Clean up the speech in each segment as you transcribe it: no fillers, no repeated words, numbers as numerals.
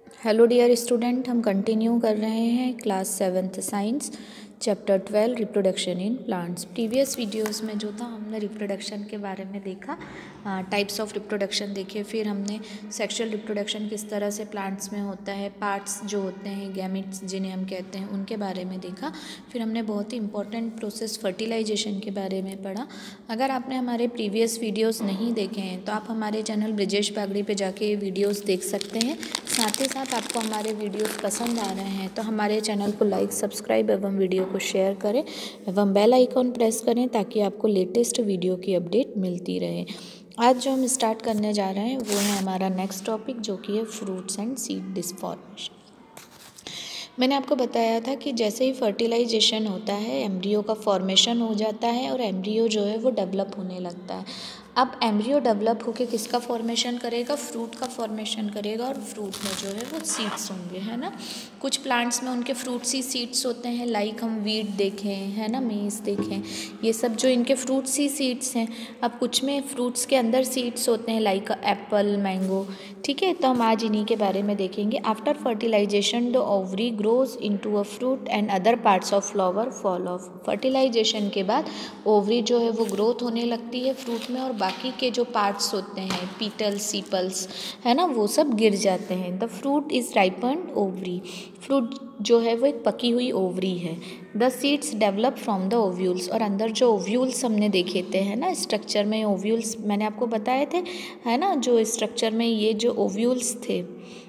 Hello dear student, हम continue कर रहे हैं class 7th science chapter 12 reproduction in plants. Previous videos में जो था हमने रिप्रोडक्शन के बारे में देखा, टाइप्स ऑफ रिप्रोडक्शन देखे, फिर हमने सेक्सुअल रिप्रोडक्शन किस तरह से प्लांट्स में होता है, पार्ट्स जो होते हैं गैमेट्स जिन्हें हम कहते हैं उनके बारे में देखा। फिर हमने बहुत ही इंपॉर्टेंट प्रोसेस फर्टिलाइजेशन के बारे में पढ़ा। अगर आपने हमारे प्रीवियस वीडियोज़ नहीं देखे हैं तो आप हमारे चैनल ब्रिजेश बागड़ी पे जाके वीडियोज़ देख सकते हैं। साथ ही साथ आपको हमारे वीडियोस पसंद आ रहे हैं तो हमारे चैनल को लाइक, सब्सक्राइब एवं वीडियो को शेयर करें एवं बेल आइकॉन प्रेस करें ताकि आपको लेटेस्ट वीडियो की अपडेट मिलती रहे। आज जो हम स्टार्ट करने जा रहे हैं वो है हमारा नेक्स्ट टॉपिक, जो कि है फ्रूट्स एंड सीड डिसफॉर्मेशन। मैंने आपको बताया था कि जैसे ही फर्टिलाइजेशन होता है एम्ब्रियो का फॉर्मेशन हो जाता है और एम्ब्रियो जो है वो डेवलप होने लगता है। अब एम्ब्रियो डेवलप होकर किसका फॉर्मेशन करेगा? फ्रूट का फॉर्मेशन करेगा और फ्रूट में जो है वो सीड्स होंगे, है ना। कुछ प्लांट्स में उनके फ्रूट्स ही सीड्स होते हैं, लाइक हम वीट देखें, है ना, मेज़ देखें, ये सब जो इनके फ्रूट्स ही सीड्स हैं। अब कुछ में फ्रूट्स के अंदर सीड्स होते हैं, लाइक एप्पल, मैंगो, ठीक है। तो हम आज इन्हीं के बारे में देखेंगे। After fertilization the ovary grows into a fruit and other parts of flower fall off. Fertilization के बाद ओवरी जो है वो ग्रोथ होने लगती है फ्रूट में और बाकी के जो पार्ट्स होते हैं, पीटल्स, सीपल्स, है ना, वो सब गिर जाते हैं। The fruit is ripened ovary. Fruit जो है वो एक पकी हुई ओवरी है। The seeds develop from the ovules. और अंदर जो ओव्यूल्स हमने देखे थे, है ना, स्ट्रक्चर में ओव्यूल्स मैंने आपको बताए थे, है ना, जो स्ट्रक्चर में ये जो ओव्यूल्स थे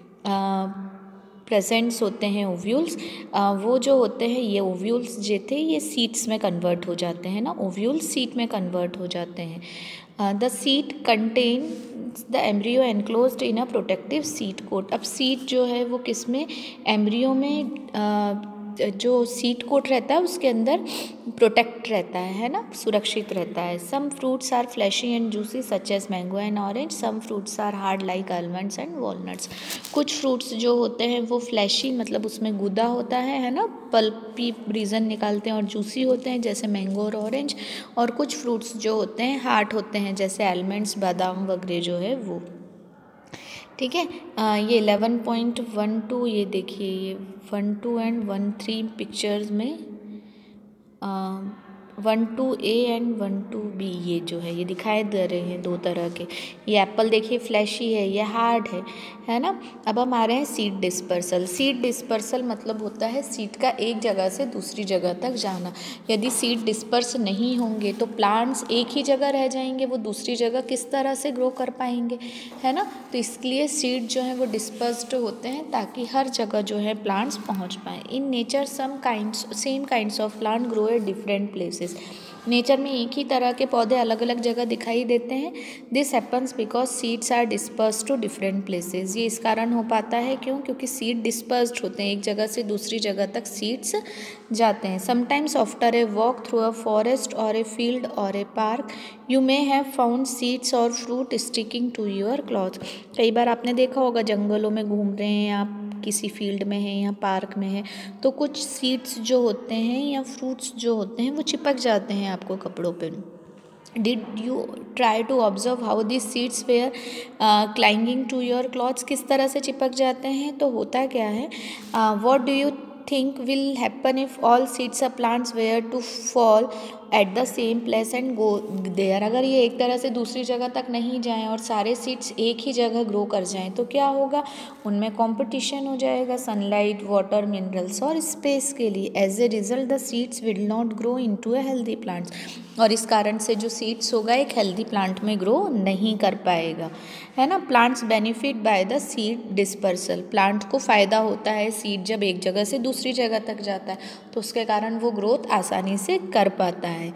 प्रेजेंट्स होते हैं ओव्यूल्स, वो जो होते हैं ये ओव्यूल्स जो थे ये सीड्स में कन्वर्ट हो जाते हैं ना, ओव्यूल्स सीड में कन्वर्ट हो जाते हैं। The seed contain the embryo enclosed in a protective seed coat. अब सीड जो है वो किस में, एम्ब्रियो में जो सीड कोट रहता है उसके अंदर प्रोटेक्ट रहता है ना, सुरक्षित रहता है। Some fruits are fleshy and juicy such as mango and orange, some fruits are hard like almonds and walnuts. कुछ फ्रूट्स जो होते हैं वो फ्लैशी, मतलब उसमें गुदा होता है ना, पल्पी रीजन निकालते हैं, और जूसी होते हैं जैसे मैंगो और ऑरेंज। और कुछ फ्रूट्स जो होते हैं हार्ड होते हैं जैसे आलमंड्स, बादाम वगैरह जो है वो, ठीक है। ये 11.12, ये देखिए, ये 1-2 एंड 1-3 पिक्चर्स में 1-2A एंड 1-2B ये जो है ये दिखाई दे रहे हैं दो तरह के। ये एप्पल देखिए फ्लैशी है, ये हार्ड है ना। अब हम आ रहे हैं सीड डिस्पर्सल। सीड डिस्पर्सल मतलब होता है सीड का एक जगह से दूसरी जगह तक जाना। यदि सीड डिस्पर्स नहीं होंगे तो प्लांट्स एक ही जगह रह जाएंगे, वो दूसरी जगह किस तरह से ग्रो कर पाएंगे, है ना। तो इसलिए सीड जो है वो डिस्पर्स्ड होते हैं ताकि हर जगह जो है प्लांट्स पहुंच पाएँ। In nature same kinds of plant grow at different places. Nature में एक ही तरह के पौधे अलग अलग जगह दिखाई देते हैं। This happens because seeds are dispersed to different places. ये इस कारण हो पाता है क्योंकि सीड डिस्पर्स्ड होते हैं, एक जगह से दूसरी जगह तक सीड्स जाते हैं। Sometimes after a walk through a forest or a field or a park you may have found seeds or fruit sticking to your cloth. कई बार आपने देखा होगा जंगलों में घूम रहे हैं आप, किसी फील्ड में है या पार्क में है, तो कुछ सीड्स जो होते हैं या फ्रूट्स जो होते हैं वो चिपक जाते हैं आपको कपड़ों पे। Did you try to observe how this seeds were clinging to your clothes? किस तरह से चिपक जाते हैं? तो होता क्या है, what do you think will happen if all seeds of plants were to fall at the same place and go there? अगर ये एक तरह से दूसरी जगह तक नहीं जाएं और सारे सीड्स एक ही जगह ग्रो कर जाएं तो क्या होगा, उनमें कंपटीशन हो जाएगा सनलाइट, वाटर, मिनरल्स और स्पेस के लिए। As a result the seeds will not grow into a healthy plants. और इस कारण से जो सीड्स होगा एक हेल्दी प्लांट में ग्रो नहीं कर पाएगा, है ना। Plants benefit by the seed dispersal. Plant को फ़ायदा होता है सीड जब एक जगह से दूसरी जगह तक जाता है तो उसके कारण वो ग्रोथ आसानी से कर पाता है।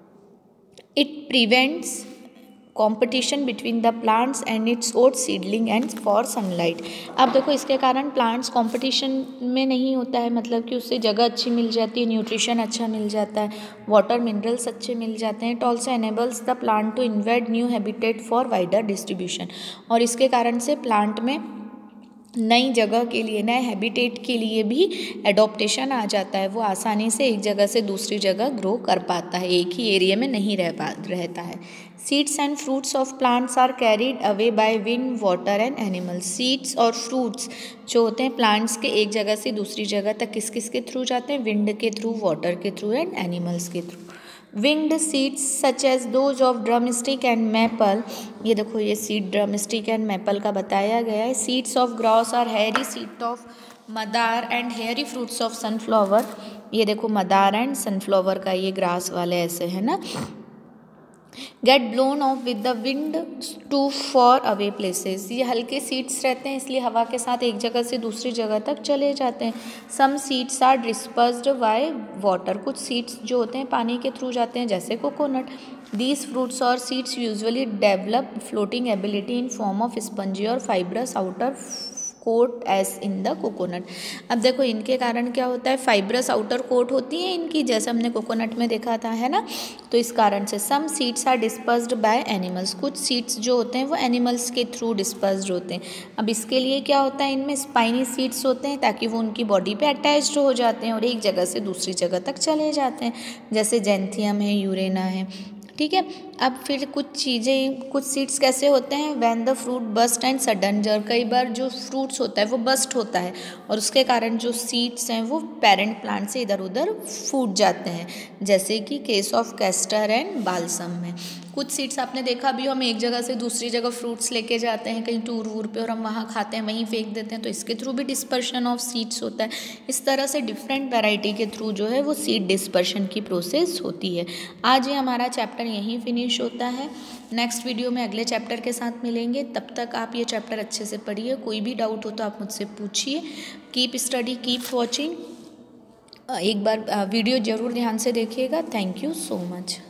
It prevents competition between the plants and its own seedling and for sunlight. अब देखो इसके कारण प्लांट्स कंपटीशन में नहीं होता है, मतलब कि उससे जगह अच्छी मिल जाती है, न्यूट्रिशन अच्छा मिल जाता है, वाटर मिनरल्स अच्छे मिल जाते हैं। It also enables the plant to invade new habitat for wider distribution. और इसके कारण से प्लांट में नई जगह के लिए, नए हैबिटेट के लिए भी एडॉप्टेशन आ जाता है, वो आसानी से एक जगह से दूसरी जगह ग्रो कर पाता है, एक ही एरिया में नहीं रहता है। Seeds and fruits of plants are carried away by wind, water and animals. Seeds और फ्रूट्स जो होते हैं प्लांट्स के एक जगह से दूसरी जगह तक किस किस के थ्रू जाते हैं? विंड के थ्रू, वाटर के थ्रू एंड एनिमल्स के through. Winged seeds such as those of drumstick and maple, ये देखो ये सीड ड्रमस्टिक एंड मैपल का बताया गया है। Seeds of grass or hairy seed of madar and hairy fruits of sunflower, ये देखो मदार एंड सनफ्लावर का ये ग्रास वाले ऐसे है ना। Get blown off with the wind to far away places, ये हल्के सीड्स रहते हैं इसलिए हवा के साथ एक जगह से दूसरी जगह तक चले जाते हैं। Some seeds are dispersed by water, कुछ सीड्स जो होते हैं पानी के थ्रू जाते हैं जैसे coconut. These fruits or seeds usually develop floating ability in form of spongy or fibrous outer coat as in the coconut. अब देखो इनके कारण क्या होता है, फाइब्रस आउटर कोट होती है इनकी, जैसे हमने कोकोनट में देखा था है ना। तो इस कारण से some seeds are dispersed by animals, कुछ सीड्स जो होते हैं वो एनिमल्स के थ्रू डिस्पर्स्ड होते हैं। अब इसके लिए क्या होता है, इनमें स्पाइनी सीड्स होते हैं ताकि वो उनकी बॉडी पे अटैच्ड हो जाते हैं और एक जगह से दूसरी जगह तक चले जाते हैं, जैसे जेंथियम है, यूरेना है, ठीक है। अब फिर कुछ सीड्स कैसे होते हैं, when the fruit burst and sudden jerk, कई बार जो फ्रूट्स होता है वो बस्ट होता है और उसके कारण जो सीड्स हैं वो पेरेंट प्लांट से इधर उधर फूट जाते हैं, जैसे कि case of castor and balsam में। कुछ सीड्स आपने देखा भी, हम एक जगह से दूसरी जगह फ्रूट्स लेके जाते हैं कहीं टूर वूर पे और हम वहाँ खाते हैं, वहीं फेंक देते हैं, तो इसके थ्रू भी डिस्पर्शन ऑफ सीड्स होता है। इस तरह से डिफरेंट वैरायटी के थ्रू जो है वो सीड डिस्पर्शन की प्रोसेस होती है। आज ये हमारा चैप्टर यहीं फिनिश होता है। नेक्स्ट वीडियो में अगले चैप्टर के साथ मिलेंगे, तब तक आप ये चैप्टर अच्छे से पढ़िए। कोई भी डाउट हो तो आप मुझसे पूछिए। Keep study, keep watching. एक बार वीडियो ज़रूर ध्यान से देखिएगा। Thank you so much.